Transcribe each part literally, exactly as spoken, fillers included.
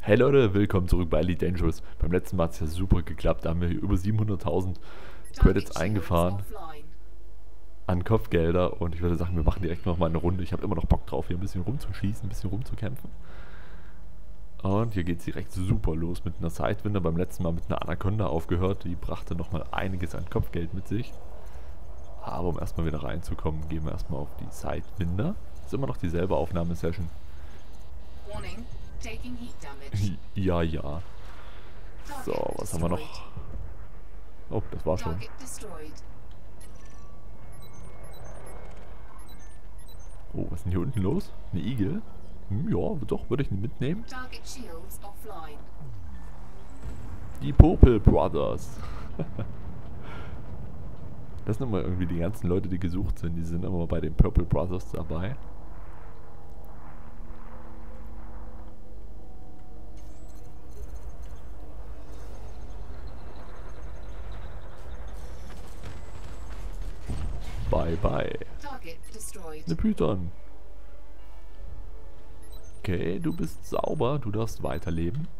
Hey Leute, willkommen zurück bei Elite Dangerous. Beim letzten Mal hat es ja super geklappt, da haben wir hier über siebenhunderttausend Credits eingefahren an Kopfgelder und ich würde sagen, wir machen direkt nochmal eine Runde. Ich habe immer noch Bock drauf, hier ein bisschen rumzuschießen, ein bisschen rumzukämpfen. Und hier geht es direkt super los mit einer Sidewinder. Beim letzten Mal mit einer Anaconda aufgehört, die brachte nochmal einiges an Kopfgeld mit sich. Aber um erstmal wieder reinzukommen, gehen wir erstmal auf die Sidewinder. Ist immer noch dieselbe Aufnahmesession. Warning, taking heat damage. Ja, ja. So, was haben wir noch? Oh, das war schon. Target destroyed. Oh, was ist denn hier unten los? Eine Igel? Hm, ja, doch, würde ich ihn mitnehmen. Target shields offline. Die Popel Brothers. Das sind immer irgendwie die ganzen Leute, die gesucht sind. Die sind immer bei den Purple Brothers dabei. Bye, bye. Target destroyed. Eine Python. Okay, du bist sauber. Du darfst weiterleben.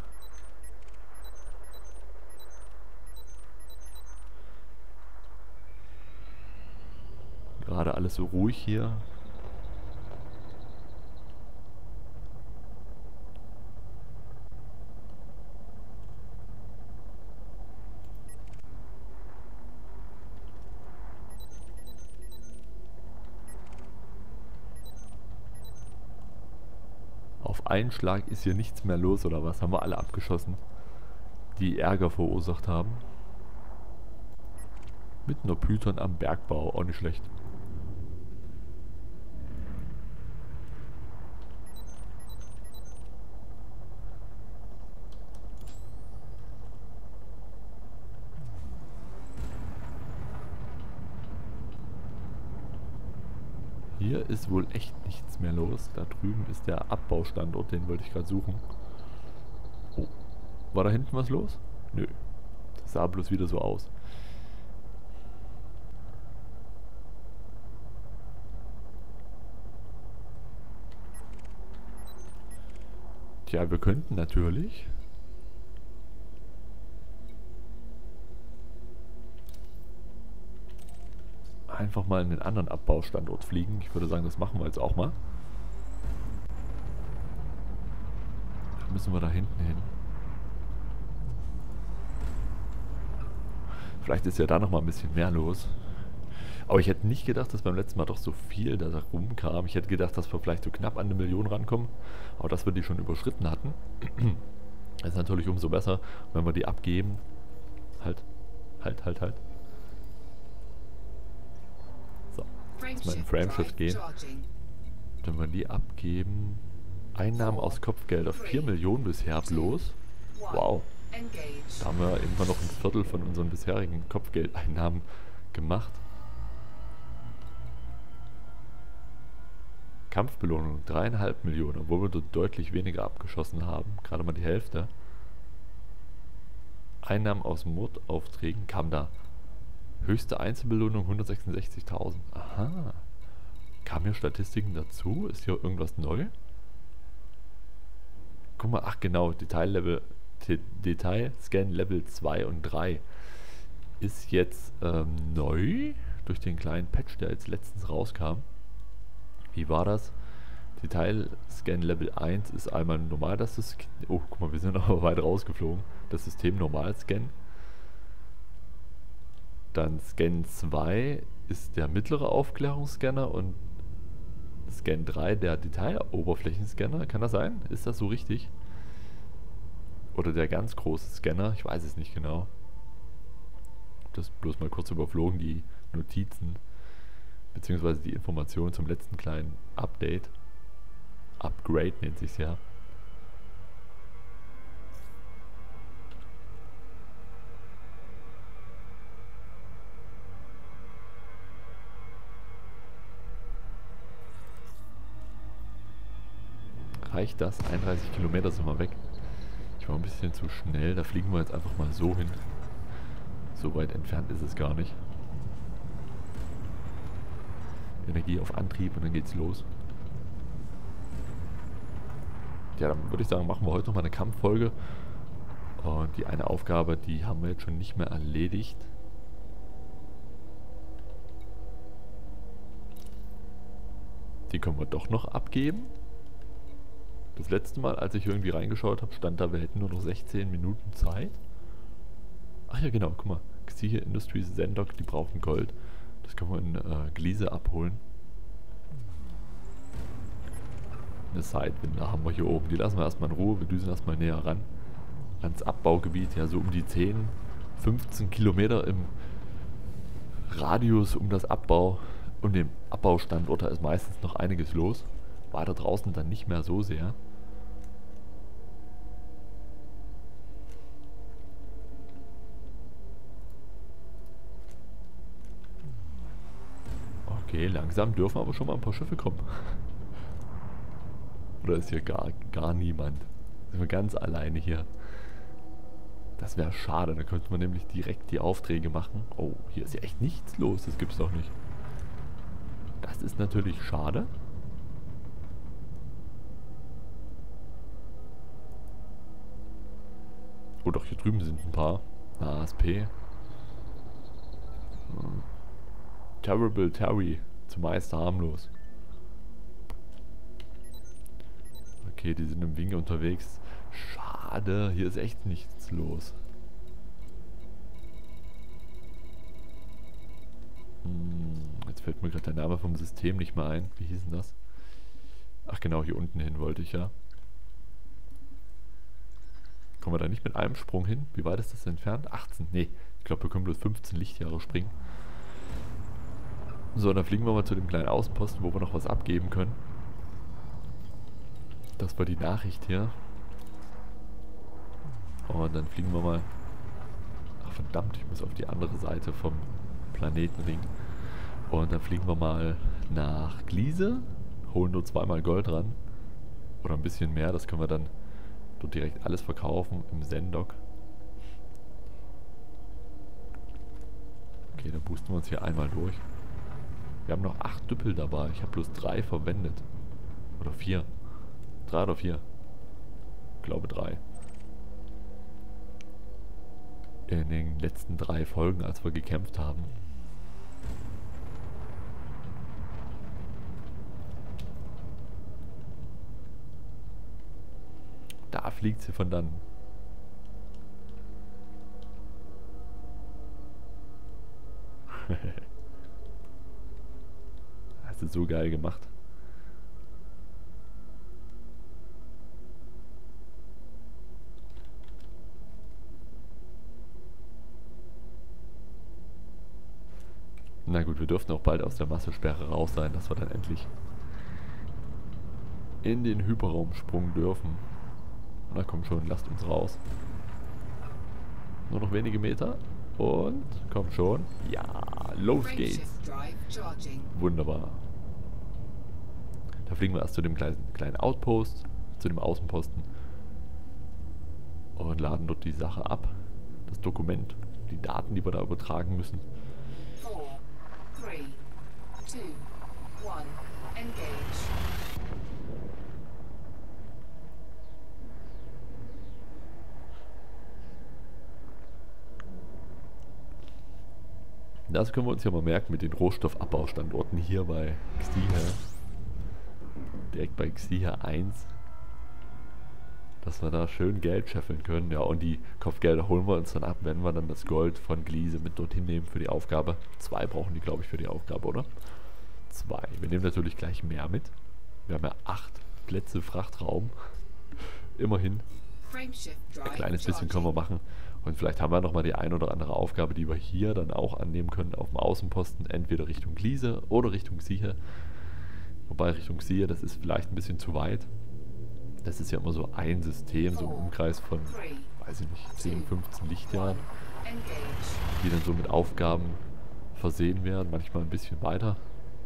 Gerade alles so ruhig hier. Auf einen Schlag ist hier nichts mehr los, oder was? Haben wir alle abgeschossen, die Ärger verursacht haben. Mit einer Python am Bergbau, auch nicht schlecht. Hier ist wohl echt nichts mehr los. Da drüben ist der Abbaustandort, den wollte ich gerade suchen. Oh, war da hinten was los? Nö, das sah bloß wieder so aus. Tja, wir könnten natürlich einfach mal in den anderen Abbaustandort fliegen. Ich würde sagen, das machen wir jetzt auch mal. Da müssen wir da hinten hin. Vielleicht ist ja da nochmal ein bisschen mehr los. Aber ich hätte nicht gedacht, dass beim letzten Mal doch so viel da rumkam. Ich hätte gedacht, dass wir vielleicht so knapp an eine Million rankommen. Aber dass wir die schon überschritten hatten, ist natürlich umso besser, wenn wir die abgeben. Halt, halt, halt, halt. So, jetzt mal in Frameshift gehen. Wenn wir die abgeben. Einnahmen aus Kopfgeld auf vier Millionen bisher bloß. Wow. Da haben wir irgendwann noch ein Viertel von unseren bisherigen Kopfgeldeinnahmen gemacht. Kampfbelohnung dreieinhalb Millionen, obwohl wir dort deutlich weniger abgeschossen haben. Gerade mal die Hälfte. Einnahmen aus Mordaufträgen kam da. Höchste Einzelbelohnung hundertsechsundsechzigtausend. Aha. Kamen hier Statistiken dazu? Ist hier irgendwas neu? Guck mal, ach genau, Detaillevel, Detail-Scan Level zwei und drei ist jetzt ähm, neu durch den kleinen Patch, der jetzt letztens rauskam. Wie war das? Detail-Scan Level eins ist einmal normal, das ist... Oh, guck mal, wir sind aber weit rausgeflogen. Das System Normal-Scan. Dann Scan zwei ist der mittlere Aufklärungsscanner und Scan drei der Detailoberflächenscanner. Kann das sein? Ist das so richtig? Oder der ganz große Scanner? Ich weiß es nicht genau. Das bloß mal kurz überflogen, die Notizen beziehungsweise die Informationen zum letzten kleinen Update. Upgrade nennt sich es ja. Reicht das? einunddreißig Kilometer sind wir weg. Ich war ein bisschen zu schnell. Da fliegen wir jetzt einfach mal so hin. So weit entfernt ist es gar nicht. Energie auf Antrieb und dann geht's los. Ja, dann würde ich sagen, machen wir heute noch mal eine Kampffolge. Und die eine Aufgabe, die haben wir jetzt schon nicht mehr erledigt. Die können wir doch noch abgeben. Das letzte Mal, als ich irgendwie reingeschaut habe, stand da, wir hätten nur noch sechzehn Minuten Zeit. Ach ja, genau, guck mal. Xihia Industries Zendok, die brauchen Gold. Das können wir in äh, Gliese abholen. Eine Sidewinder haben wir hier oben. Die lassen wir erstmal in Ruhe. Wir düsen erstmal näher ran. Ans Abbaugebiet. Ja, so um die zehn, fünfzehn Kilometer im Radius um das Abbau. Um den Abbaustandort, da ist meistens noch einiges los. Weiter draußen dann nicht mehr so sehr. Okay, langsam dürfen aber schon mal ein paar Schiffe kommen. Oder ist hier gar, gar niemand? Sind wir ganz alleine hier? Das wäre schade, da könnte man nämlich direkt die Aufträge machen. Oh, hier ist ja echt nichts los, das gibt's doch nicht. Das ist natürlich schade. Oh doch, hier drüben sind ein paar. A S P. Hm. Terrible Terry. Zumeist harmlos. Okay, die sind im Winge unterwegs. Schade, hier ist echt nichts los. Hm, jetzt fällt mir gerade der Name vom System nicht mehr ein. Wie hieß denn das? Ach genau, hier unten hin wollte ich ja. Kommen wir da nicht mit einem Sprung hin? Wie weit ist das entfernt? achtzehn? Nee, ich glaube, wir können bloß fünfzehn Lichtjahre springen. So, dann fliegen wir mal zu dem kleinen Außenposten, wo wir noch was abgeben können. Das war die Nachricht hier. Und dann fliegen wir mal... Ach verdammt, ich muss auf die andere Seite vom Planetenring. Und dann fliegen wir mal nach Gliese. Holen nur zweimal Gold ran. Oder ein bisschen mehr, das können wir dann dort direkt alles verkaufen im Zendok. Okay, dann boosten wir uns hier einmal durch. Wir haben noch acht Düppel dabei. Ich habe bloß drei verwendet. Oder vier. Drei oder vier? Ich glaube drei. In den letzten drei Folgen, als wir gekämpft haben. Da fliegt sie von dann. Das ist so geil gemacht. Na gut, wir dürften auch bald aus der Massesperre raus sein, dass wir dann endlich in den Hyperraumsprung dürfen. Na komm schon, lasst uns raus. Nur noch wenige Meter. Und, komm schon. Ja, los geht's. Wunderbar. Da fliegen wir erst zu dem kleinen, kleinen Outpost, zu dem Außenposten. Und laden dort die Sache ab. Das Dokument, die Daten, die wir da übertragen müssen. Four, three, two, one, engage. Das können wir uns ja mal merken mit den Rohstoffabbau-Standorten hier bei Xihia. Direkt bei Xihia eins. Dass wir da schön Geld scheffeln können. Ja, und die Kopfgelder holen wir uns dann ab, wenn wir dann das Gold von Gliese mit dorthin nehmen für die Aufgabe. Zwei brauchen die, glaube ich, für die Aufgabe, oder? Zwei. Wir nehmen natürlich gleich mehr mit. Wir haben ja acht Plätze Frachtraum. Immerhin. Ein kleines bisschen können wir machen. Und vielleicht haben wir nochmal die ein oder andere Aufgabe, die wir hier dann auch annehmen können auf dem Außenposten. Entweder Richtung Gliese oder Richtung Xihia. Wobei Richtung Xihia, das ist vielleicht ein bisschen zu weit. Das ist ja immer so ein System, so im Umkreis von, weiß ich nicht, zehn, fünfzehn Lichtjahren. Die dann so mit Aufgaben versehen werden. Manchmal ein bisschen weiter.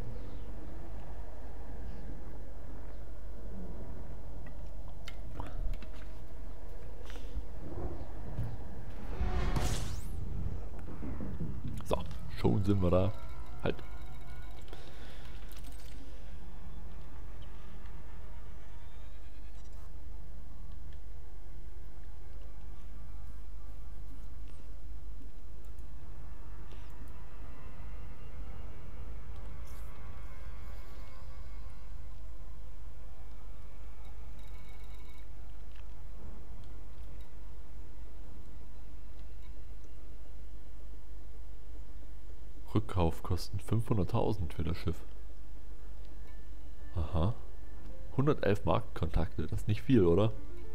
Schon sind wir da. Halt. Rückkaufkosten fünfhunderttausend für das Schiff. Aha. hundertelf Marktkontakte, das ist nicht viel, oder?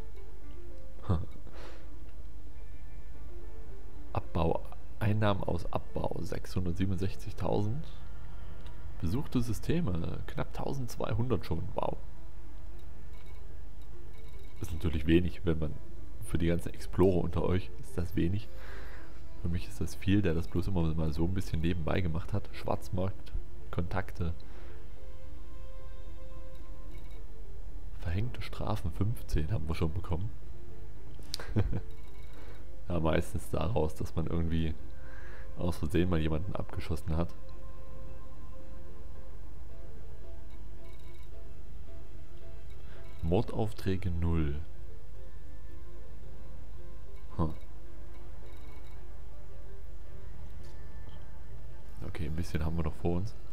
Abbau, Einnahmen aus Abbau sechshundertsiebenundsechzigtausend. Besuchte Systeme, knapp eintausendzweihundert schon, wow. Das ist natürlich wenig, wenn man für die ganzen Explorer unter euch ist das wenig. Für mich ist das viel, der das bloß immer mal so ein bisschen nebenbei gemacht hat. Schwarzmarkt, Kontakte. Verhängte Strafen fünfzehn haben wir schon bekommen. Ja, meistens daraus, dass man irgendwie aus Versehen mal jemanden abgeschossen hat. Mordaufträge null. Huh. Okay, ein bisschen haben wir noch vor uns.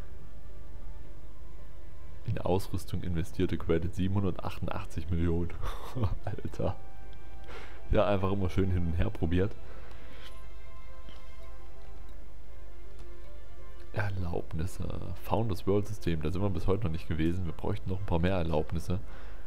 In Ausrüstung investierte Credit siebenhundertachtundachtzig Millionen. Alter. Ja, einfach immer schön hin und her probiert. Erlaubnisse. Founders World System, da sind wir bis heute noch nicht gewesen. Wir bräuchten noch ein paar mehr Erlaubnisse.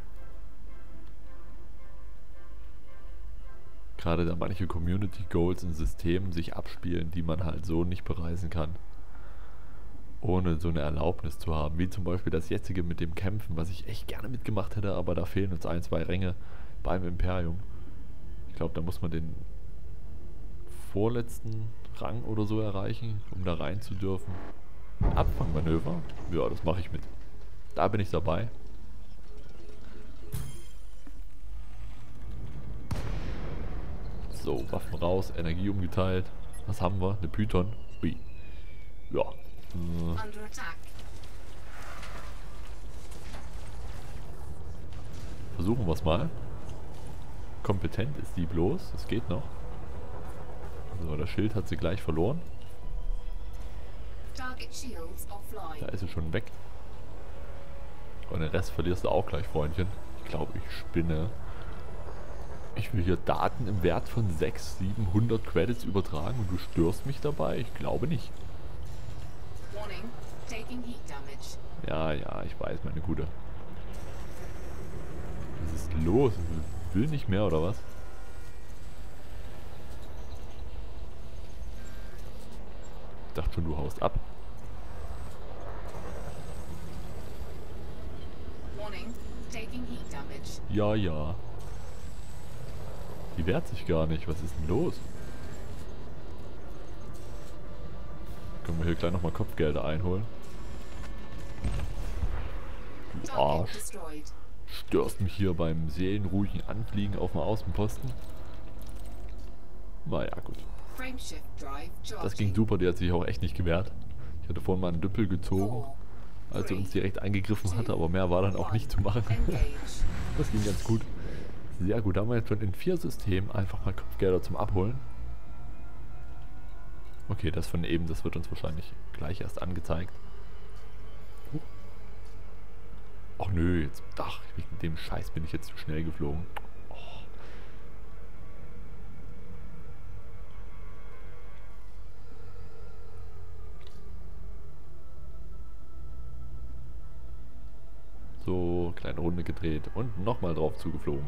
Gerade da manche Community Goals in Systemen sich abspielen, die man halt so nicht bereisen kann. Ohne so eine Erlaubnis zu haben. Wie zum Beispiel das jetzige mit dem Kämpfen, was ich echt gerne mitgemacht hätte, aber da fehlen uns ein, zwei Ränge beim Imperium. Ich glaube, da muss man den vorletzten Rang oder so erreichen, um da rein zu dürfen. Abfangmanöver? Ja, das mache ich mit. Da bin ich dabei. So, Waffen raus, Energie umgeteilt. Was haben wir? Eine Python. Ui. Ja. Äh. Versuchen wir es mal. Kompetent ist die bloß. Das geht noch. So, das Schild hat sie gleich verloren. Da ist sie schon weg. Und den Rest verlierst du auch gleich, Freundchen. Ich glaube, ich spinne. Ich will hier Daten im Wert von sechshundert, siebenhundert Credits übertragen und du störst mich dabei? Ich glaube nicht. Ja, ja, ich weiß, meine Gute. Was ist los? Will nicht mehr, oder was? Ich dachte schon, du haust ab. Ja, ja. Die wehrt sich gar nicht. Was ist denn los? Können wir hier gleich nochmal Kopfgelder einholen? Du Arsch. Störst mich hier beim seelenruhigen Anfliegen auf dem Außenposten? Naja, gut. Das ging super, der hat sich auch echt nicht gewehrt. Ich hatte vorhin mal einen Düppel gezogen, als er uns direkt eingegriffen hatte, aber mehr war dann auch nicht zu machen. Das ging ganz gut. Sehr gut, da haben wir jetzt schon in vier Systemen einfach mal Kopfgelder zum Abholen. Okay, das von eben, das wird uns wahrscheinlich gleich erst angezeigt. Ach nö, jetzt, ach, wegen dem Scheiß bin ich jetzt zu schnell geflogen. Oh. So, kleine Runde gedreht und nochmal drauf zugeflogen.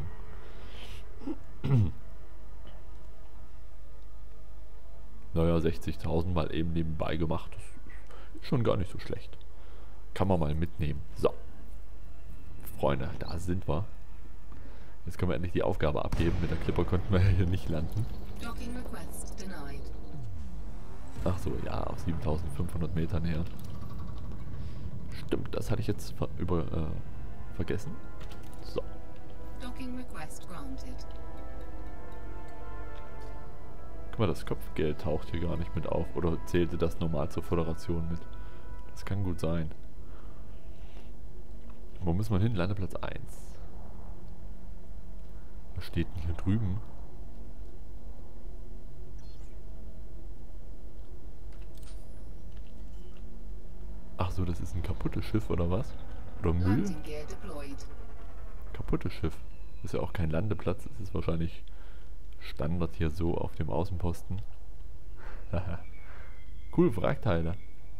Naja, sechzigtausend mal eben nebenbei gemacht. Das ist schon gar nicht so schlecht. Kann man mal mitnehmen. So. Freunde, da sind wir. Jetzt können wir endlich die Aufgabe abgeben. Mit der Clipper konnten wir ja hier nicht landen. Ach so, ja, auf siebentausendfünfhundert Metern her. Stimmt, das hatte ich jetzt ver über, äh, vergessen. So. Guck mal, das Kopfgeld taucht hier gar nicht mit auf. Oder zählte das normal zur Föderation mit? Das kann gut sein. Wo muss man hin? Landeplatz eins. Was steht denn hier drüben? Ach so, das ist ein kaputtes Schiff oder was? Oder Müll? Kaputtes Schiff. Ist ja auch kein Landeplatz. Es ist wahrscheinlich Standard hier so auf dem Außenposten. Cool, Wrackteile.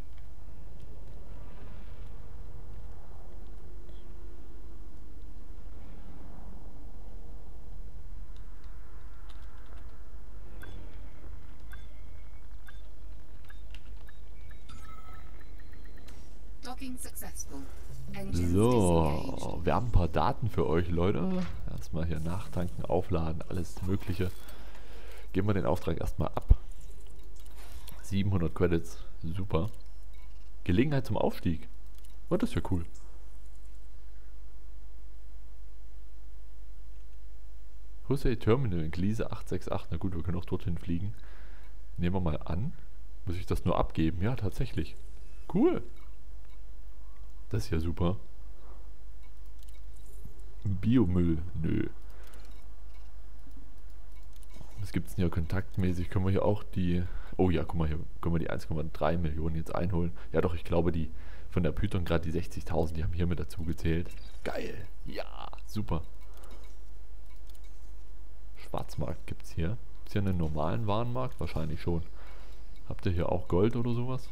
Docking successful. Engines So, disengaged. wir haben ein paar Daten für euch, Leute. Erstmal hier nachtanken, aufladen, alles Mögliche. Geben wir den Auftrag erstmal ab. siebenhundert Credits, super. Gelegenheit zum Aufstieg. Oh, das ist ja cool. Husey Terminal in Gliese acht sechs acht. Na gut, wir können auch dorthin fliegen. Nehmen wir mal an. Muss ich das nur abgeben? Ja, tatsächlich. Cool. Das ist ja super. Biomüll, nö. Was gibt es denn hier kontaktmäßig? Können wir hier auch die... Oh ja, guck mal, hier können wir die eins Komma drei Millionen jetzt einholen. Ja doch, ich glaube, die von der Python gerade die sechzigtausend, die haben hier mit dazu gezählt. Geil. Ja, super. Schwarzmarkt gibt es hier. Ist hier einen normalen Warenmarkt? Wahrscheinlich schon. Habt ihr hier auch Gold oder sowas?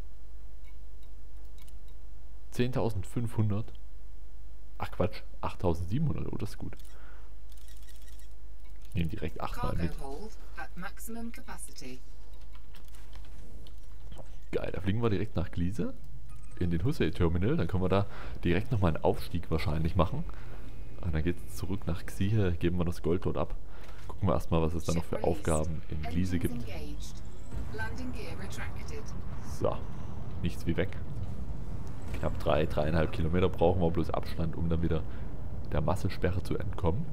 zehntausendfünfhundert. Ach Quatsch, achttausendsiebenhundert. Oh, das ist gut. Ich nehme direkt achtmal Cargo mit. hold at maximum capacity. Geil, da fliegen wir direkt nach Gliese. In den Husey Terminal. Dann können wir da direkt nochmal einen Aufstieg wahrscheinlich machen. Und dann geht es zurück nach Xihe. Geben wir das Gold dort ab. Gucken wir erstmal, was es da noch für Aufgaben in Gliese gibt. Engines engaged. Landing gear retracted. So, nichts wie weg. Knapp drei, dreieinhalb Kilometer brauchen wir bloß Abstand, um dann wieder der Massesperre zu entkommen.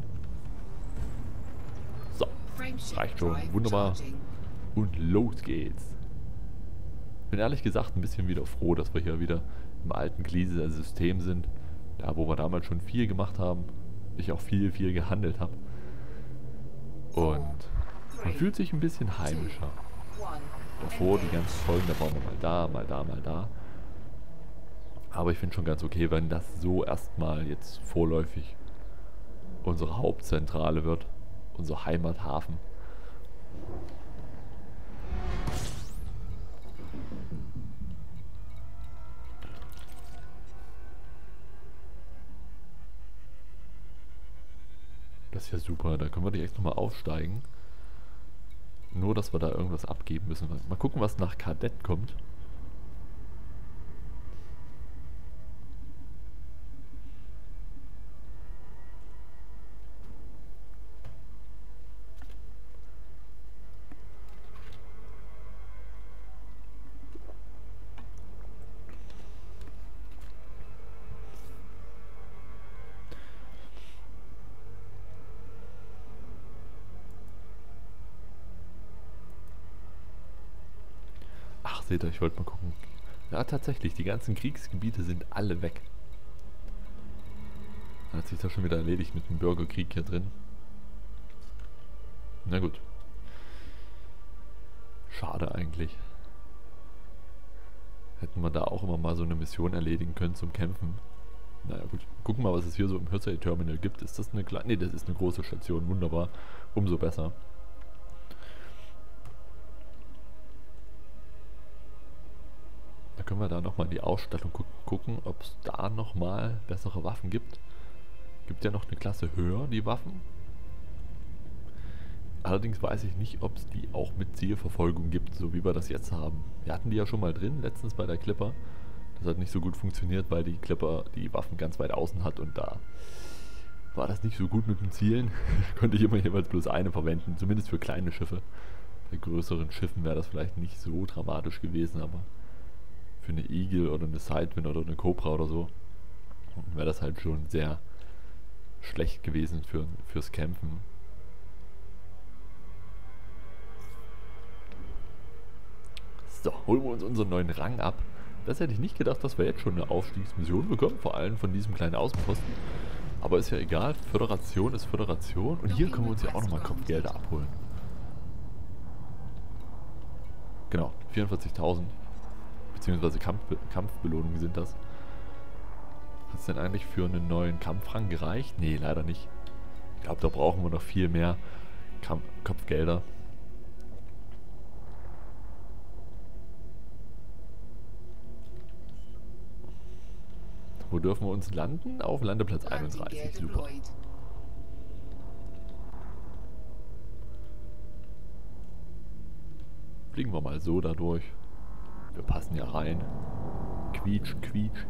So, Frameshift reicht schon. drive Wunderbar. charging. Und los geht's. Bin ehrlich gesagt ein bisschen wieder froh, dass wir hier wieder im alten Gliese-System sind. Da, wo wir damals schon viel gemacht haben. Ich auch viel, viel gehandelt habe. Und man fühlt sich ein bisschen heimischer. One. Davor die ganzen Folgen, da waren wir mal da, mal da, mal da. Aber ich finde schon ganz okay, wenn das so erstmal jetzt vorläufig unsere Hauptzentrale wird. Unser Heimathafen. Das ist ja super, da können wir direkt nochmal aufsteigen. Nur, dass wir da irgendwas abgeben müssen. Mal gucken, was nach Kadett kommt. Ach, seht ihr, ich wollte mal gucken. Ja, tatsächlich, die ganzen Kriegsgebiete sind alle weg. Hat sich das schon wieder erledigt mit dem Bürgerkrieg hier drin. Na gut. Schade eigentlich. Hätten wir da auch immer mal so eine Mission erledigen können zum Kämpfen. Naja gut, gucken wir mal, was es hier so im Husey Terminal gibt. Ist das eine kleine... Ne, das ist eine große Station. Wunderbar. Umso besser. Da können wir da nochmal in die Ausstattung gucken, gucken ob es da nochmal bessere Waffen gibt. Gibt ja noch eine Klasse höher, die Waffen. Allerdings weiß ich nicht, ob es die auch mit Zielverfolgung gibt, so wie wir das jetzt haben. Wir hatten die ja schon mal drin, letztens bei der Clipper. Das hat nicht so gut funktioniert, weil die Clipper die Waffen ganz weit außen hat und da war das nicht so gut mit dem Zielen. Konnte ich immer jeweils bloß eine verwenden, zumindest für kleine Schiffe. Bei größeren Schiffen wäre das vielleicht nicht so dramatisch gewesen, aber für eine Eagle oder eine Sidewind oder eine Cobra oder so wäre das halt schon sehr schlecht gewesen für, fürs Kämpfen. So, holen wir uns unseren neuen Rang ab. Das hätte ich nicht gedacht, dass wir jetzt schon eine Aufstiegsmission bekommen, vor allem von diesem kleinen Außenposten. Aber ist ja egal, Föderation ist Föderation. Und hier können wir uns ja auch nochmal Kopfgelder abholen. Genau, vierundvierzigtausend. Beziehungsweise Kampf, Kampfbelohnungen sind das. Hat es denn eigentlich für einen neuen Kampfrang gereicht? Nee, leider nicht. Ich glaube, da brauchen wir noch viel mehr Kamp Kopfgelder. wo dürfen wir uns landen? Auf Landeplatz Landing gear einunddreißig. Super. deployed. Fliegen wir mal so dadurch. Wir passen ja rein. Quietsch, quietsch.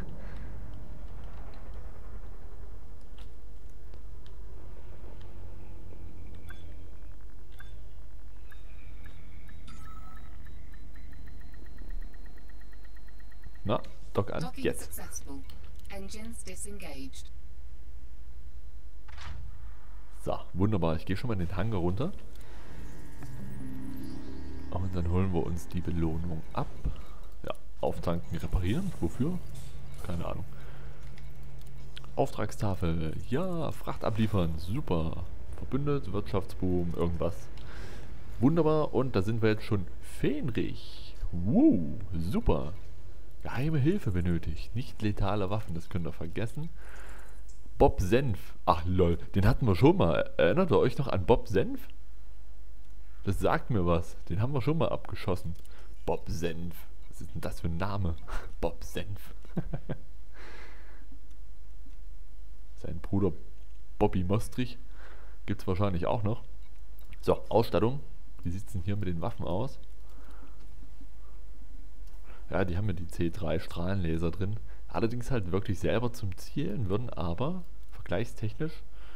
Na, Dock an. Docking Jetzt. successful. Engines disengaged. So, wunderbar. Ich gehe schon mal in den Hangar runter. Und dann holen wir uns die Belohnung ab. Ja, auftanken, reparieren. Wofür? Keine Ahnung. Auftragstafel. Ja, Fracht abliefern. Super. Verbündet, Wirtschaftsboom, irgendwas. Wunderbar. Und da sind wir jetzt schon Fähnrich. Wow, super. Geheime Hilfe benötigt. Nicht letale Waffen, das könnt ihr vergessen. Bob Senf. Ach lol, den hatten wir schon mal. Erinnert ihr euch noch an Bob Senf? Das sagt mir was. Den haben wir schon mal abgeschossen. Bob Senf. Was ist denn das für ein Name? Bob Senf. Sein Bruder Bobby Mostrich gibt es wahrscheinlich auch noch. So, Ausstattung. Wie sieht es denn hier mit den Waffen aus? Ja, die haben ja die C drei Strahlenlaser drin. Allerdings halt wirklich selber zum Zielen, würden aber vergleichstechnisch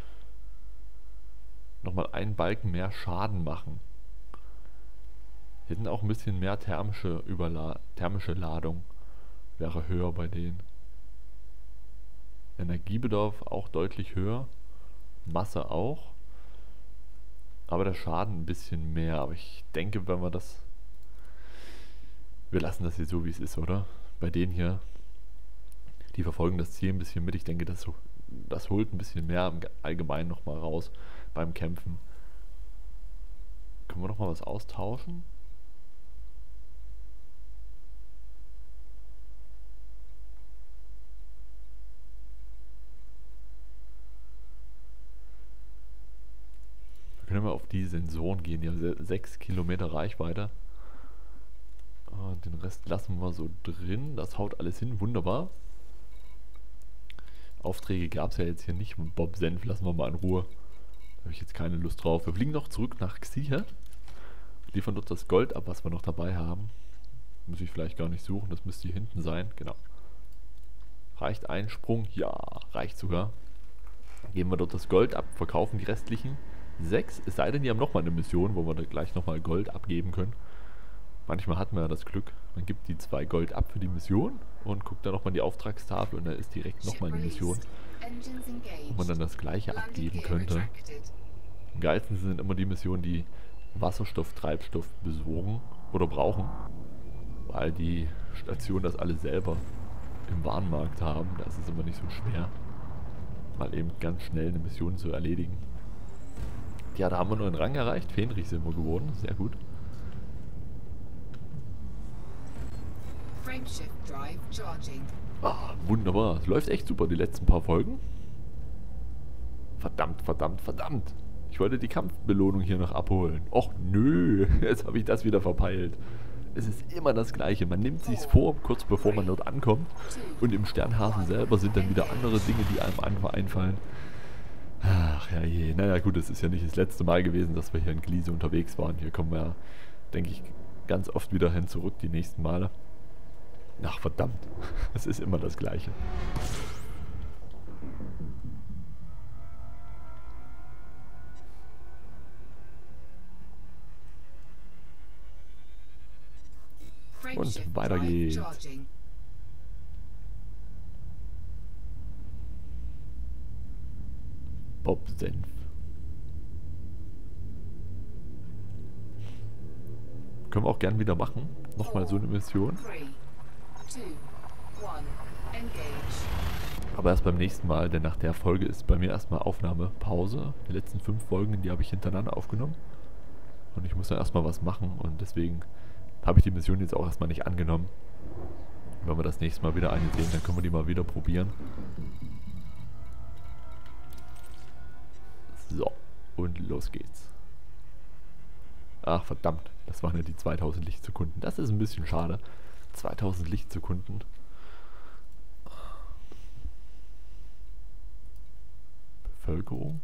nochmal einen Balken mehr Schaden machen. Hätten auch ein bisschen mehr thermische, Überla thermische Ladung. Wäre höher bei denen. Energiebedarf auch deutlich höher. Masse auch. Aber der Schaden ein bisschen mehr. Aber ich denke, wenn wir das... Wir lassen das hier so, wie es ist, oder? Bei denen hier, die verfolgen das Ziel ein bisschen mit. Ich denke, das, das holt ein bisschen mehr im Allgemeinen nochmal raus beim Kämpfen. Können wir nochmal was austauschen? Wir können mal auf die Sensoren gehen. Die haben sechs Kilometer Reichweite. Und den Rest lassen wir so drin. Das haut alles hin. Wunderbar. Aufträge gab es ja jetzt hier nicht. Bob Senf lassen wir mal in Ruhe. Da habe ich jetzt keine Lust drauf. Wir fliegen noch zurück nach Xia. Liefern dort das Gold ab, was wir noch dabei haben. Muss ich vielleicht gar nicht suchen. Das müsste hier hinten sein. Genau. Reicht ein Sprung? Ja, reicht sogar. Geben wir dort das Gold ab. Verkaufen die restlichen sechs. Es sei denn, die haben nochmal eine Mission, wo wir da gleich nochmal Gold abgeben können. Manchmal hat man ja das Glück, man gibt die zwei Gold ab für die Mission und guckt dann nochmal die Auftragstafel und da ist direkt nochmal eine Mission, wo man dann das gleiche abgeben könnte. Am geilsten sind immer die Missionen, die Wasserstoff, Treibstoff besorgen oder brauchen, weil die Stationen das alle selber im Warenmarkt haben. Da ist es immer nicht so schwer, mal eben ganz schnell eine Mission zu erledigen. Ja, da haben wir nur einen Rang erreicht. Fähnrich sind wir geworden, sehr gut. Ah, wunderbar. Es läuft echt super, die letzten paar Folgen. Verdammt, verdammt, verdammt. Ich wollte die Kampfbelohnung hier noch abholen. Och nö, jetzt habe ich das wieder verpeilt. Es ist immer das Gleiche. Man nimmt sich's vor, kurz bevor man dort ankommt. Und im Sternhafen selber sind dann wieder andere Dinge, die einem einfallen. Ach ja je. Naja gut, es ist ja nicht das letzte Mal gewesen, dass wir hier in Gliese unterwegs waren. Hier kommen wir ja, denke ich, ganz oft wieder hin zurück, die nächsten Male. Ach verdammt, es ist immer das Gleiche. Und weiter geht's. Bob Senf. Können wir auch gern wieder machen. Nochmal so eine Mission. Aber erst beim nächsten Mal, denn nach der Folge ist bei mir erstmal Aufnahmepause. Die letzten fünf Folgen, die habe ich hintereinander aufgenommen. Und ich muss dann erstmal was machen und deswegen habe ich die Mission jetzt auch erstmal nicht angenommen. Wenn wir das nächste Mal wieder eine sehen, dann können wir die mal wieder probieren. So, und los geht's. Ach verdammt, das waren ja die zweitausend Lichtsekunden. Das ist ein bisschen schade. zweitausend Lichtsekunden. Bevölkerung.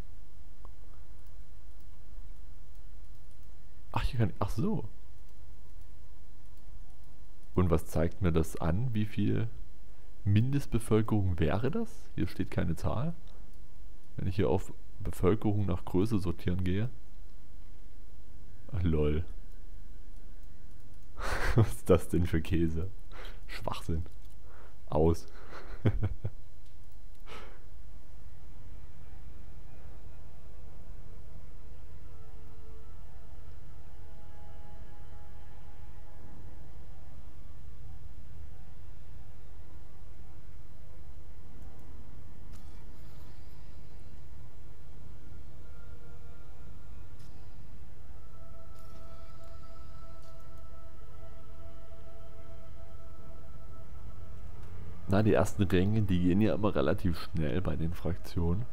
Ach, hier kann ich... Ach so. Und was zeigt mir das an? Wie viel Mindestbevölkerung wäre das? Hier steht keine Zahl. Wenn ich hier auf Bevölkerung nach Größe sortieren gehe. Ach, lol. Was ist das denn für Käse? Schwachsinn. Aus. Na, die ersten Ränge, die gehen ja immer relativ schnell bei den Fraktionen.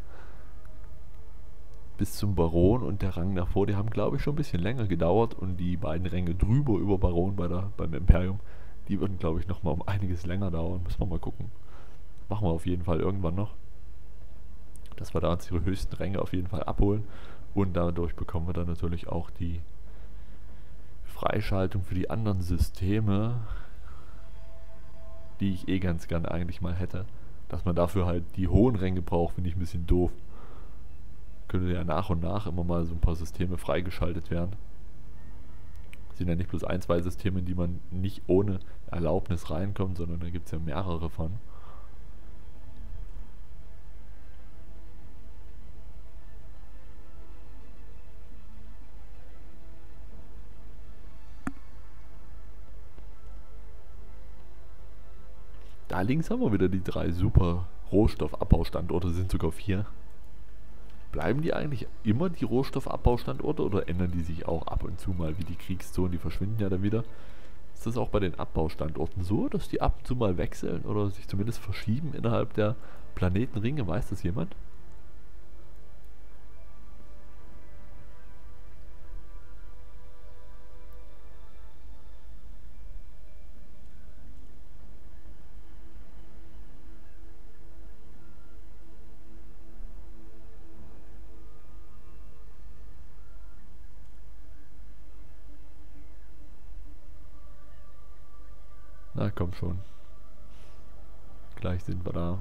Bis zum Baron und der Rang davor, die haben, glaube ich, schon ein bisschen länger gedauert. Und die beiden Ränge drüber über Baron bei der, beim Imperium, die würden, glaube ich, nochmal um einiges länger dauern. Müssen wir mal gucken. Machen wir auf jeden Fall irgendwann noch. Dass wir da uns ihre höchsten Ränge auf jeden Fall abholen. Und dadurch bekommen wir dann natürlich auch die Freischaltung für die anderen Systeme, die ich eh ganz gern eigentlich mal hätte. Dass man dafür halt die hohen Ränge braucht, finde ich ein bisschen doof. Könnte ja nach und nach immer mal so ein paar Systeme freigeschaltet werden. Das sind ja nicht bloß ein, zwei Systeme, in die man nicht ohne Erlaubnis reinkommt, sondern da gibt es ja mehrere von. Da links haben wir wieder die drei super Rohstoffabbau-Standorte, sind sogar vier. Bleiben die eigentlich immer die Rohstoffabbau-Standorte oder ändern die sich auch ab und zu mal wie die Kriegszonen? Die verschwinden ja dann wieder. Ist das auch bei den Abbau-Standorten so, dass die ab und zu mal wechseln oder sich zumindest verschieben innerhalb der Planetenringe? Weiß das jemand? Na komm schon. Gleich sind wir da.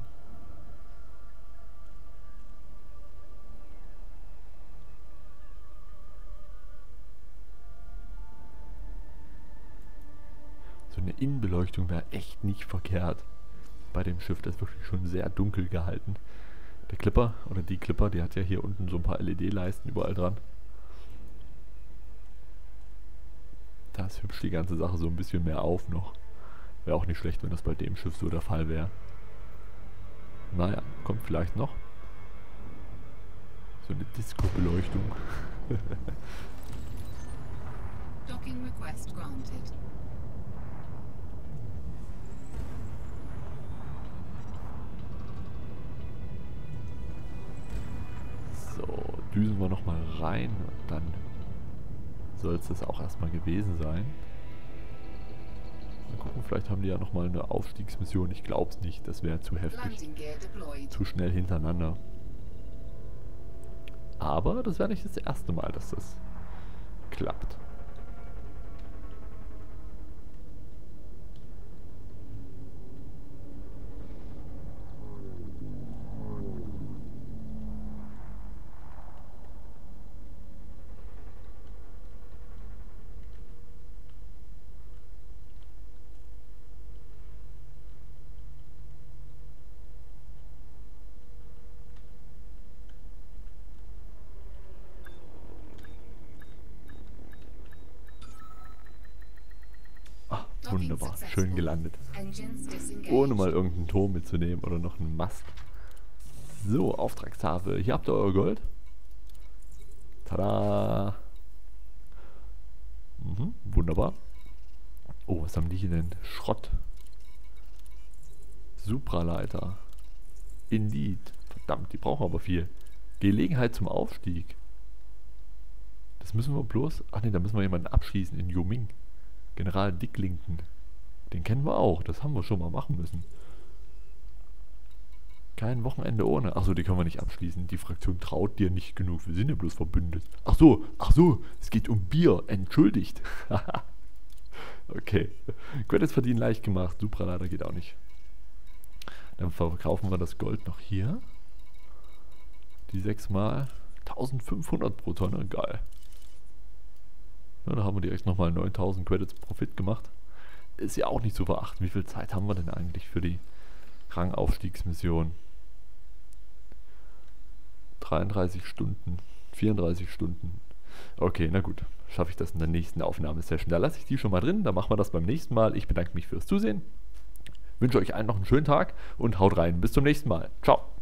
So eine Innenbeleuchtung wäre echt nicht verkehrt bei dem Schiff. Das ist wirklich schon sehr dunkel gehalten. Der Clipper oder die Clipper, die hat ja hier unten so ein paar L E D-Leisten überall dran. Das hübscht die ganze Sache so ein bisschen mehr auf noch. Wäre auch nicht schlecht, wenn das bei dem Schiff so der Fall wäre. Naja, kommt vielleicht noch. So eine Disco-Beleuchtung. Docking request granted. So, düsen wir nochmal rein und dann soll es das auch erstmal gewesen sein. Mal gucken, vielleicht haben die ja nochmal eine Aufstiegsmission. Ich glaube es nicht, das wäre zu heftig. Landing gear deployed. Zu schnell hintereinander. Aber das wäre nicht das erste Mal, dass das klappt. Wunderbar, schön gelandet. Engines disengaged. Ohne mal irgendeinen Turm mitzunehmen oder noch einen Mast. So, Auftragstafel. Hier habt ihr euer Gold. Tada! Mhm, wunderbar. Oh, was haben die hier denn? Schrott. Supraleiter. Indeed. Verdammt, die brauchen aber viel. Gelegenheit zum Aufstieg. Das müssen wir bloß... Ach ne, da müssen wir jemanden abschießen in Yuming. General Dicklington. Den kennen wir auch. Das haben wir schon mal machen müssen. Kein Wochenende ohne. Achso, die können wir nicht abschließen. Die Fraktion traut dir nicht genug. Wir sind ja bloß verbündet. Ach so, ach so, es geht um Bier. Entschuldigt. Okay. Credits verdienen leicht gemacht. Supraleiter geht auch nicht. Dann verkaufen wir das Gold noch hier. Die sechs Mal. eintausendfünfhundert pro Tonne. Geil. Ja, da haben wir direkt nochmal neuntausend Credits Profit gemacht. Ist ja auch nicht zu verachten. Wie viel Zeit haben wir denn eigentlich für die Rangaufstiegsmission? dreiunddreißig Stunden. vierunddreißig Stunden. Okay, na gut. Schaffe ich das in der nächsten Aufnahmesession. Da lasse ich die schon mal drin. Da machen wir das beim nächsten Mal. Ich bedanke mich fürs Zusehen. Wünsche euch allen noch einen schönen Tag und haut rein. Bis zum nächsten Mal. Ciao.